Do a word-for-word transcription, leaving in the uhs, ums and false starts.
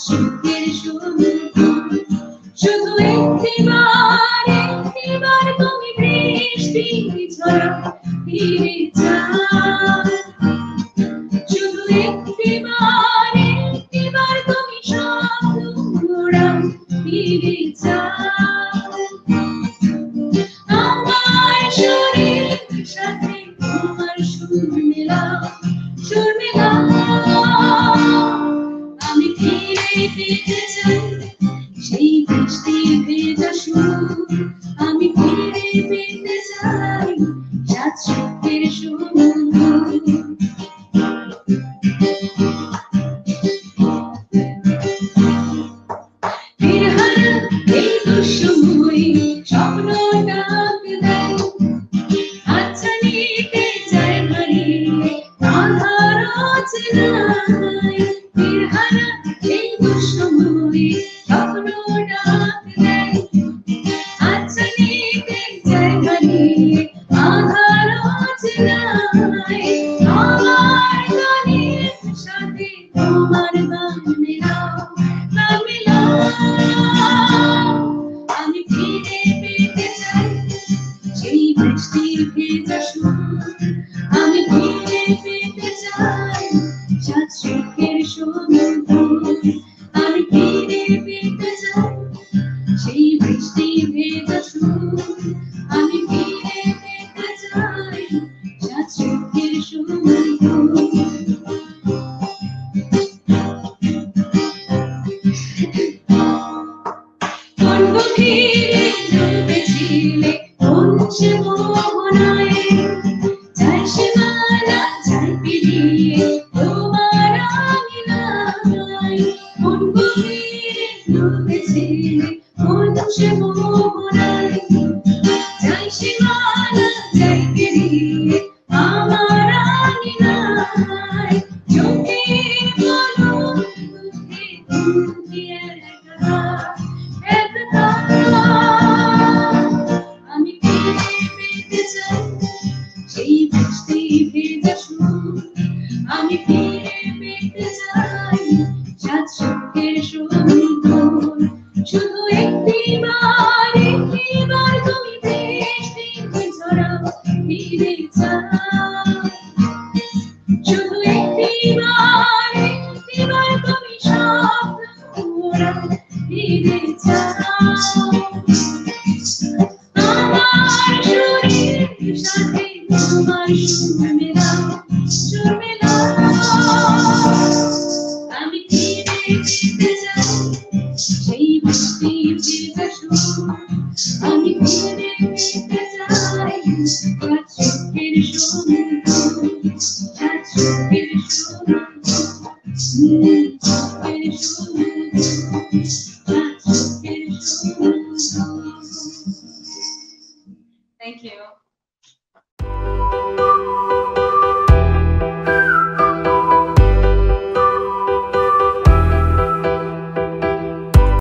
সুখের সমুদ্র শুধু একটিবার একটিবার তুমি বৃষ্টি ঝরা ফিরে যাও শুধু একটিবার একটিবার তুমি স্বপ্ন উড়াও ফিরে যাও আমার শরীর সাথে তোমার সুর মেলাও সুর মেলাও আমি ফিরে পেতে চাই সেই বৃষ্টি ভেজা সুর আমি ফিরে পেতে চাই সাত সুখের সমুদ্র ফিরহারা এই দুঃসময় স্বপ্ন ডাক দেয় আচ্ছা নিতে চায় হারিয়ে আধার অচেনায় ফিরহারা এই দুঃসময় স্বপ্ন ডাক দেয় আচ্ছা নিতে চায় হারিয়ে আধার অচেনায় আমার গানের সাথে তোমার গান মেলাও গান মেলাও আমি ফিরে পেতে চাই সেই বৃষ্টি ভেজা সুর আমি ফিরে পেতে চাই সাত সুখের সমুদ্র আমি ফিরে পেতে চাই সেই বৃষ্টি ভেজা সুর আমি ফিরে পেতে চাই সাত সুখের সমুদ্র কোন গভীরে ডুবেছিলে কোন সে মোহনায় চাই সে মালা চাই পেরিয়ে তোমার আঙিনায় কোন গভীরে ডুবেছিলে কোন সে মোহনায় চাই সে মালা চাই পেরিয়ে আমার আঙিনায় চোখের পলক মুখে তুমি একলা একলা আমি ফিরে পেতে চাই সেই বৃষ্টি ভেজা সুর আমি ফিরে পেতে চাই সাত সুখের সমুদ্র শুধু একটিবার একটিবার তুমি বৃষ্টি ঝরাও ফিরে যাও শুধু একটিবার একটিবার তুমি স্বপ্ন উড়াও ফিরে যাও আমার শরীর সাথে তোমার সুর মেলাও সুর মেলাও আমি ফিরে পেতে চাই সেই বৃষ্টি ভেজা সুর আমি ফিরে পেতে চাই সাত সুখের সমুদ্র সাত সুখের সমুদ্র সুখের সমুদ্র সাত সুখের সমুদ্র Thank you.